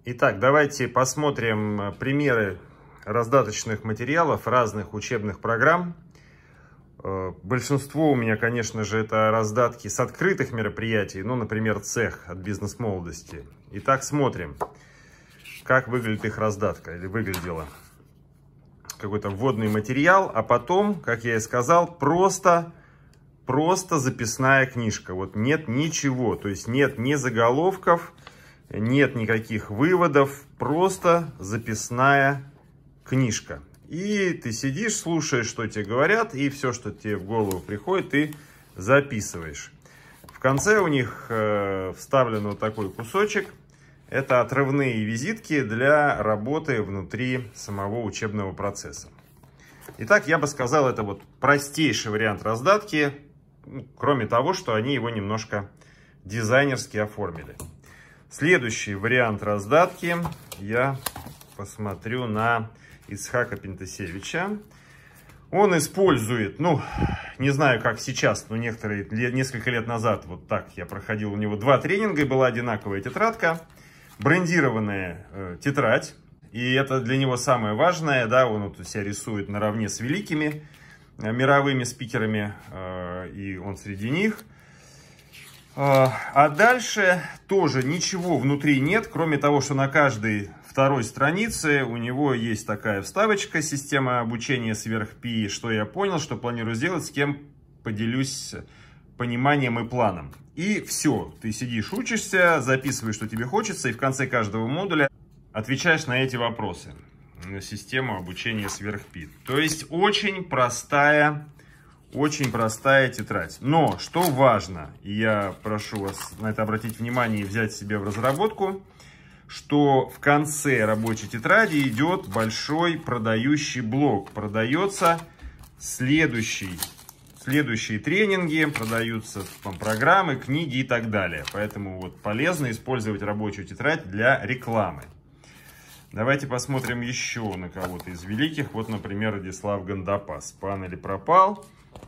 Итак, давайте посмотрим примеры раздаточных материалов разных учебных программ. Большинство у меня, конечно же, это раздатки с открытых мероприятий, ну, например, цех от бизнес-молодости. Итак, смотрим, как выглядит их раздатка или выглядела. Какой-то вводный материал, а потом, как я и сказал, просто записная книжка. Вот нет ничего, то есть нет ни заголовков, нет никаких выводов, просто записная книжка. И ты сидишь, слушаешь, что тебе говорят, и все, что тебе в голову приходит, ты записываешь. В конце у них вставлен вот такой кусочек. Это отрывные визитки для работы внутри самого учебного процесса. Итак, я бы сказал, это вот простейший вариант раздатки, кроме того, что они его немножко дизайнерски оформили. Следующий вариант раздатки я посмотрю на Ицхака Пентасевича. Он использует, ну, не знаю, как сейчас, но несколько лет назад, вот так я проходил у него 2 тренинга, и была одинаковая тетрадка, брендированная тетрадь, и это для него самое важное, да, он вот себя рисует наравне с великими мировыми спикерами, и он среди них. А дальше тоже ничего внутри нет, кроме того, что на каждой второй странице у него есть такая вставочка: система обучения сверх ПИ, что я понял, что планирую сделать, с кем поделюсь пониманием и планом. И все, ты сидишь, учишься, записываешь, что тебе хочется, и в конце каждого модуля отвечаешь на эти вопросы. Система обучения сверх ПИ. То есть очень простая тетрадь. Но, что важно, и я прошу вас на это обратить внимание и взять себе в разработку, что в конце рабочей тетради идет большой продающий блок. Продается следующие тренинги, продаются там программы, книги и так далее. Поэтому вот полезно использовать рабочую тетрадь для рекламы. Давайте посмотрим еще на кого-то из великих. Вот, например, Радислав Гандапас. «Пан или пропал».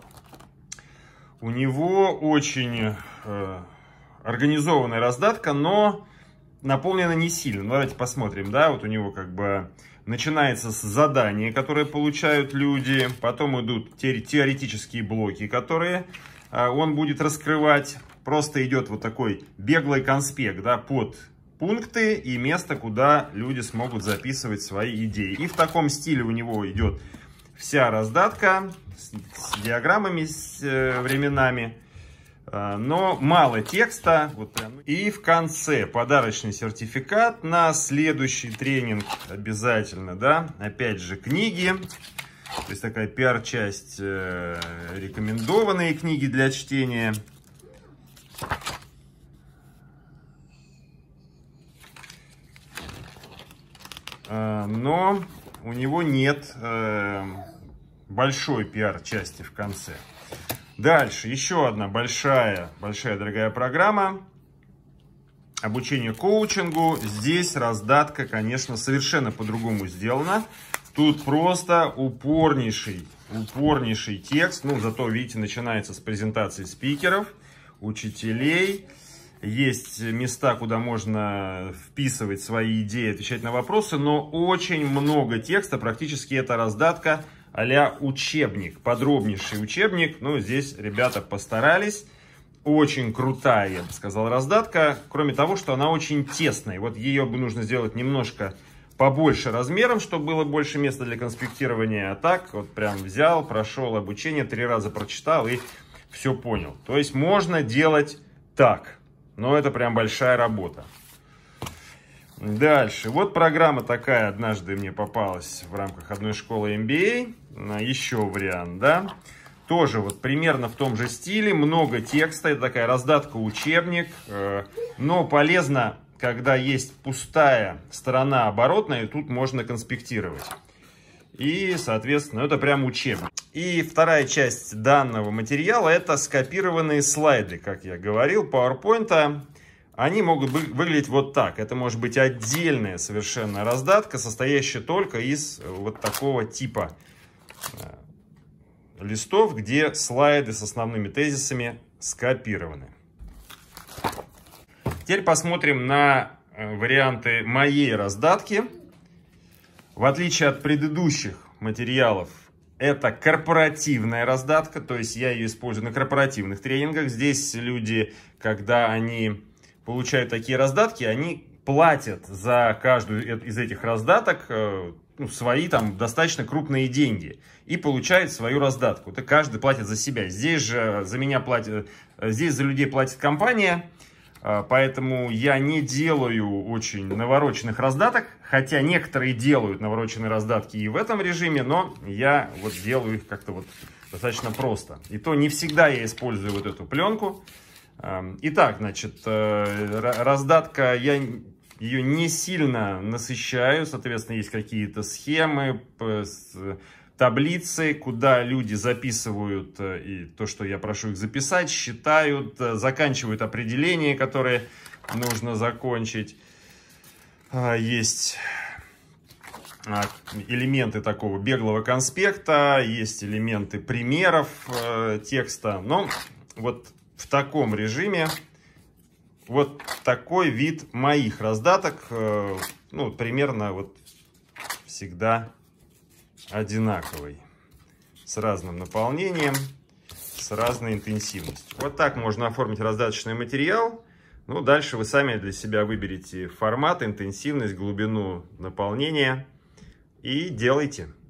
У него очень организованная раздатка, но наполнена не сильно. Давайте посмотрим, да, вот у него как бы начинается с задания, которые получают люди, потом идут теоретические блоки, которые он будет раскрывать. Просто идет вот такой беглый конспект, да, под пункты и место, куда люди смогут записывать свои идеи. И в таком стиле у него идет вся раздатка с диаграммами, с временами. Но мало текста. Вот прям. И в конце подарочный сертификат на следующий тренинг обязательно, да. Опять же, книги. То есть такая пиар-часть, рекомендованные книги для чтения. Но у него нет большой пиар-части в конце. Дальше еще одна большая дорогая программа обучение коучингу. Здесь раздатка, конечно, совершенно по-другому сделана. Тут просто упорнейший текст. Ну, зато, видите, начинается с презентации спикеров, учителей. Есть места, куда можно вписывать свои идеи, отвечать на вопросы, но очень много текста. Практически это раздатка а-ля учебник, подробнейший учебник. Ну, здесь ребята постарались. Очень крутая, я бы сказал, раздатка. Кроме того, что она очень тесная. Вот ее бы нужно сделать немножко побольше размером, чтобы было больше места для конспектирования. А так, вот прям взял, прошел обучение, 3 раза прочитал и все понял. То есть можно делать так. Но это прям большая работа. Дальше. Вот программа такая однажды мне попалась в рамках одной школы MBA. Еще вариант, да. Тоже вот примерно в том же стиле. Много текста. Это такая раздатка учебник. Но полезно, когда есть пустая сторона оборотная. И тут можно конспектировать. И, соответственно, это прям учебник. И вторая часть данного материала — это скопированные слайды, как я говорил, PowerPoint. Они могут выглядеть вот так. Это может быть отдельная совершенно раздатка, состоящая только из вот такого типа листов, где слайды с основными тезисами скопированы. Теперь посмотрим на варианты моей раздатки. В отличие от предыдущих материалов, это корпоративная раздатка, то есть я ее использую на корпоративных тренингах. Здесь люди, когда они получают такие раздатки, они платят за каждую из этих раздаток свои там достаточно крупные деньги и получают свою раздатку. Это каждый платит за себя. Здесь же за меня платят, здесь за людей платит компания. Поэтому я не делаю очень навороченных раздаток, хотя некоторые делают навороченные раздатки и в этом режиме, но я вот делаю их как-то вот достаточно просто. И то не всегда я использую вот эту пленку. Итак, значит, раздатка, я ее не сильно насыщаю, соответственно, есть какие-то схемы, таблицы, куда люди записывают и то, что я прошу их записать, считают, заканчивают определения, которые нужно закончить. Есть элементы такого беглого конспекта, есть элементы примеров текста. Но вот в таком режиме вот такой вид моих раздаток, ну, примерно вот всегда одинаковый, с разным наполнением, с разной интенсивностью. Вот так можно оформить раздаточный материал. Ну, дальше вы сами для себя выберете формат, интенсивность, глубину наполнения и делайте.